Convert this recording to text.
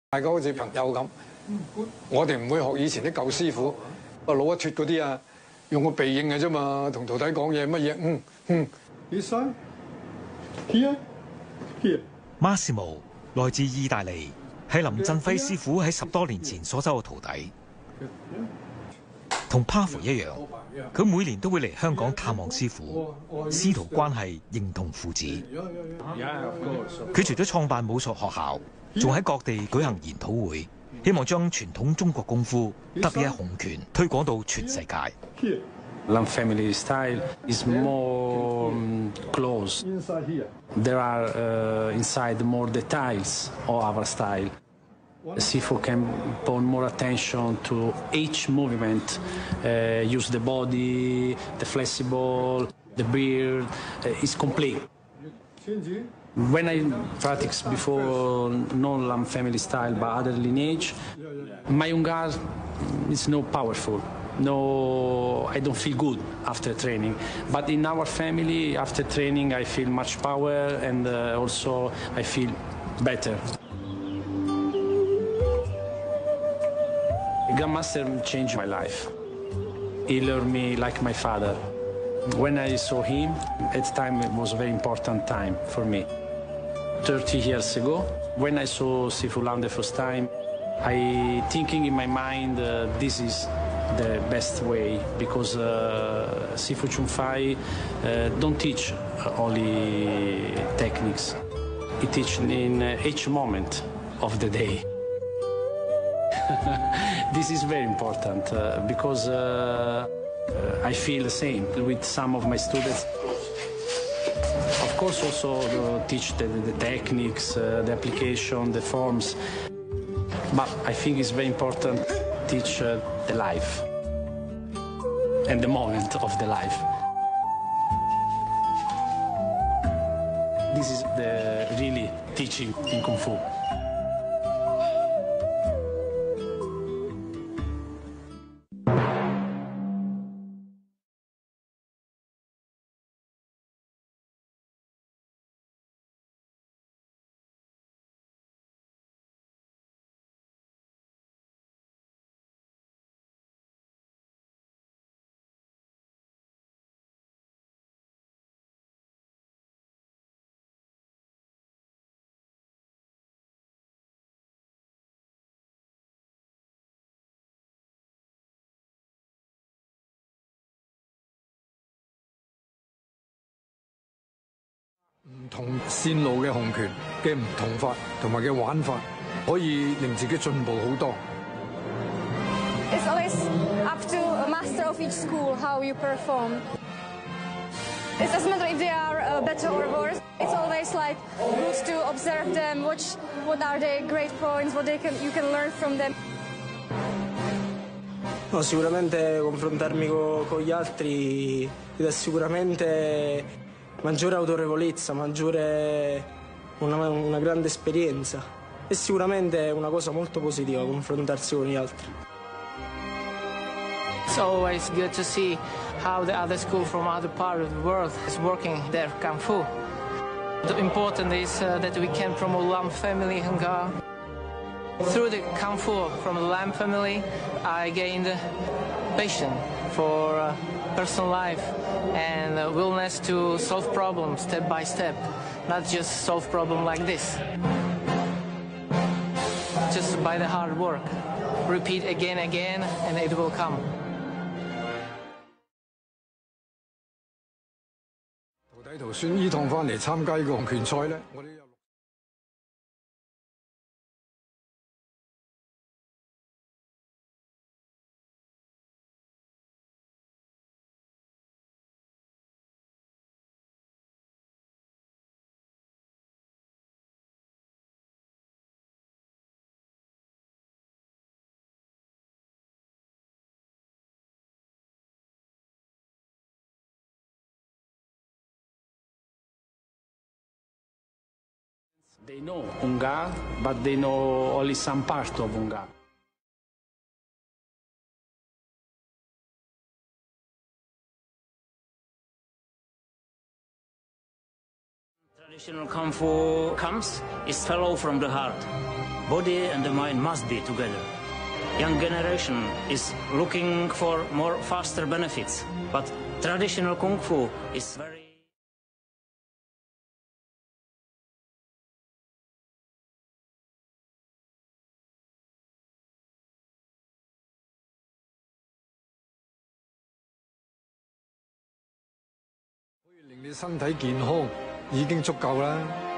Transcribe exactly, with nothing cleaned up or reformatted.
大家好似朋友咁，我哋唔會學以前啲舊師傅，啊老一脱嗰啲啊，用個鼻應嘅啫嘛，同徒弟講嘢乜嘢，嗯嗯。This side, here, here. Massimo 來自意大利，係林振輝師傅喺十多年前所收嘅徒弟。同 Pavel 一樣，佢每年都會嚟香港探望師傅，師徒關係形同父子。佢除咗創辦武術學校，仲喺各地舉行研討會，希望將傳統中國功夫，特別係洪拳推廣到全世界。 Lam family style is more um, close. There are uh, inside more details of our style. Sifu can put more attention to each movement, uh, use the body, the flexible, the beard. Uh, it's complete. When I practice before non-Lam family style but other lineage, my young guard is not powerful. No, I don't feel good after training. But in our family, after training, I feel much power and uh, also I feel better. Grandmaster changed my life. He learned me like my father. When I saw him, at the time it was a very important time for me. thirty years ago, when I saw Sifu Lam the first time, I thinking in my mind uh, this is the best way because uh, Sifu Chunfai uh, don't teach only techniques. He teach in uh, each moment of the day. This is very important uh, because uh, uh, I feel the same with some of my students. Of course, also uh, teach the, the techniques, uh, the application, the forms. But I think it's very important to teach uh, the life and the moment of the life. This is the really teaching in Kung Fu. 唔同線路嘅洪拳嘅唔同法同埋嘅玩法，可以令自己進步好多。 It's always up to a master of each school how you perform. It doesn't matter if they are uh, better or worse. It's always like good to observe them, watch what are their great points, what they can you can learn from them. No, sicuramente confrontarmi co, con gli altri ti dà sicuramente maggiore autorevolezza, maggiore una, una grande esperienza. È sicuramente una cosa molto positiva confrontarsi con gli altri. It's always good to see how the other school from other part of the world is working their Kung Fu. The important is uh, that we can promote Lam family Hunggar. Through the Kung Fu from the Lam family, I gained passion for uh, personal life and uh, willingness to solve problems step by step, not just solve problem like this. Just by the hard work. Repeat again and again and it will come. 徒弟徒孫依趟翻嚟參加呢個洪拳賽咧，我哋有。 They know Hunggar, but they know only some part of Hunggar. Traditional Kung Fu comes is follow from the heart. body and the mind must be together. Young generation is looking for more faster benefits, but traditional kung fu is very. 可以令你身體健康已經足夠啦。